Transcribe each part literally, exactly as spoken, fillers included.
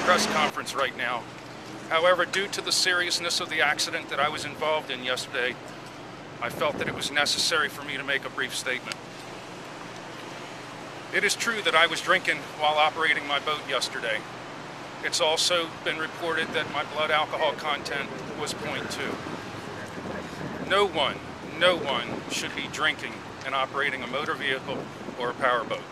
press conference right now. However, due to the seriousness of the accident that I was involved in yesterday, I felt that it was necessary for me to make a brief statement. It is true that I was drinking while operating my boat yesterday. It's also been reported that my blood alcohol content was point two. No one, no one should be drinking and operating a motor vehicle or a powerboat.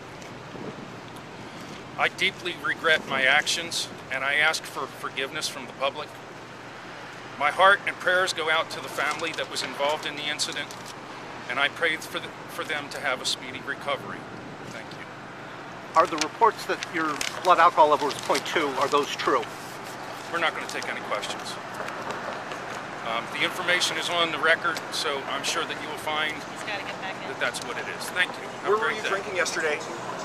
I deeply regret my actions, and I ask for forgiveness from the public. My heart and prayers go out to the family that was involved in the incident, and I pray for, the, for them to have a speedy recovery. Thank you. Are the reports that your blood alcohol level is point two, are those true? We're not going to take any questions. Um, the information is on the record, so I'm sure that you will find He's got to get back in. that that's what it is. Thank you. Have Where a were great you day. drinking yesterday?